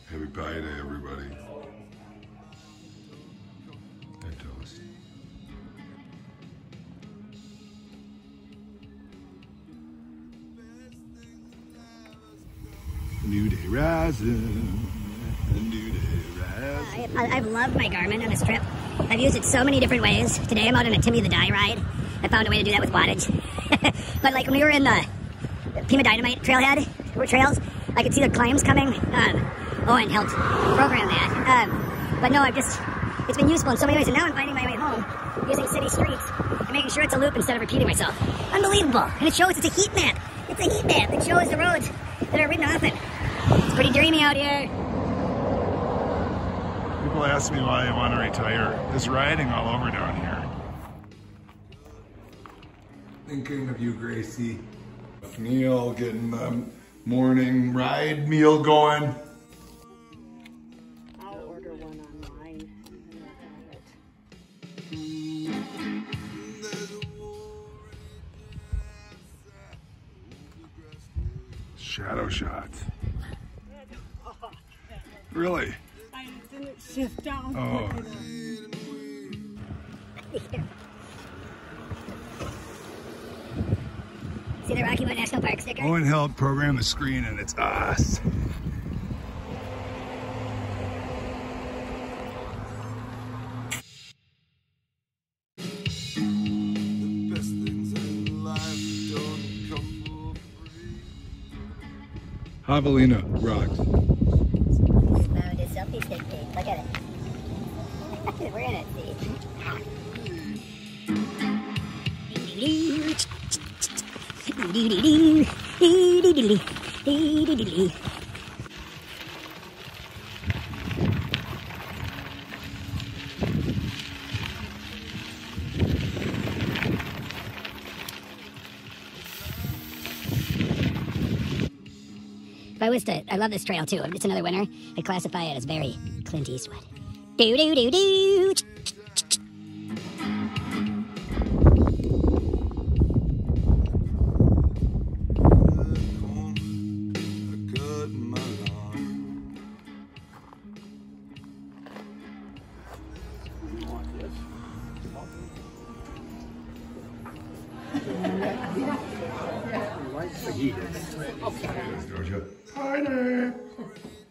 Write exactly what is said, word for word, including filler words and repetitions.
Happy Pie Day, everybody. And toast. New day rising. New day rising. I, I've loved my Garmin on this trip. I've used it so many different ways. Today I'm out on a Timmy the Die ride. I found a way to do that with wattage. But like when we were in the Pima Dynamite trailhead, trails, I could see the claims coming. Um, Owen helped program that. Um, but no, I've just, it's been useful in so many ways. And now I'm finding my way home using city streets and making sure it's a loop instead of repeating myself. Unbelievable. And it shows, it's a heat map. It's a heat map that shows the roads that are ridden often. It's pretty dreamy out here. People ask me why I want to retire. There's riding all over down here. Thinking of you, Gracie. Neil getting the morning ride meal going. I'll order one online and I'll have it. Shadow shots. Really? I didn't shift down. Oh. See the Rocky Mountain National Park sticker? Owen helped program the screen and it's us. Javelina rocks. Found his selfie stick thing. Look at it. We're in it, see? If I was to, I love this trail too. If it's another winner, I'd classify it as very Clint Eastwood. Do do do do. Georgia. Hi there.